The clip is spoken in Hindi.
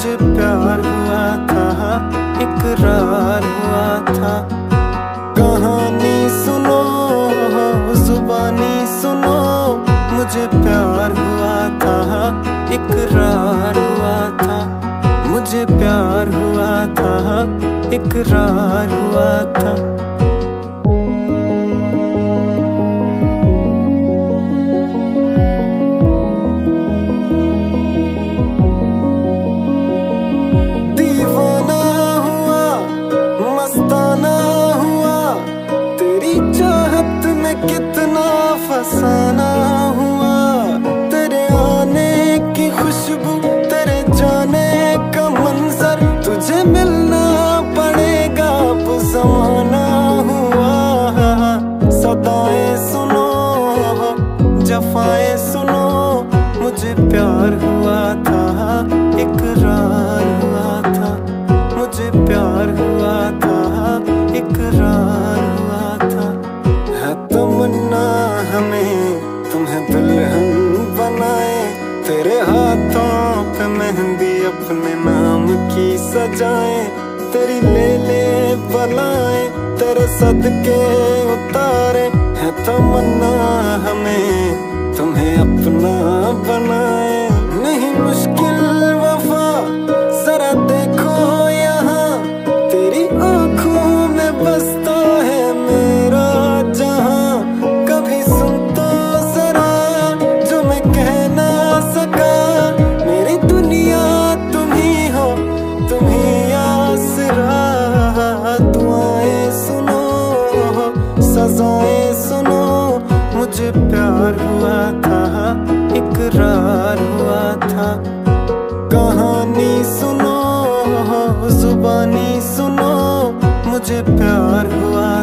मुझे प्यार हुआ था, इकरार हुआ था। कहानी सुनो, जुबानी सुनो, मुझे प्यार हुआ था, इकरार हुआ था। मुझे प्यार हुआ था, इकरार हुआ था। दीवाना हुआ, मस्ताना हुआ, तेरी चाहत में कितना फसाना हुआ। तेरे आने की खुशबू, तेरे जाने का मंजर, तुझे मिलना पड़ेगा अब ज़माना हुआ। सदाएं सुनो, जफाएं सुनो, मुझे प्यार हुआ था, इकरार हुआ था। मुझे प्यार हुआ था, इकरार हुआ था। है तमन्ना हमें तुम्हें दुल्हन बनाए, तेरे हाथों पे मेहंदी अपने नाम की सजाए। तेरी ले ले बलाएं, तेरे सदके उतारे। है तमन्ना हमें तुम्हें अपना बनाए। नहीं मुश्किल वफा, जरा देखो यहाँ, तेरी आंखों में बसता है मेरा जहां। कभी सुन तो जरा जो मैं कह ना सका, मेरी दुनिया तुम ही हो, तुम ही आसरा। दुआएं सुनो, सजाएं सुनो, मुझे प्यार